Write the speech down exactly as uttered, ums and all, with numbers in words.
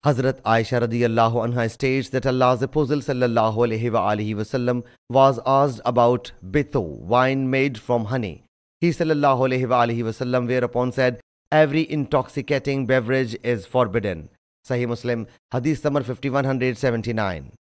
Hazrat Aisha radiyallahu anha states that Allah's Apostle sallallahu alaihi wa alihi wasallam was asked about bithu, wine made from honey. He sallallahu alaihi wa alihi wasallam whereupon said, every intoxicating beverage is forbidden. Sahih Muslim Hadees number fifty-one seventy-nine.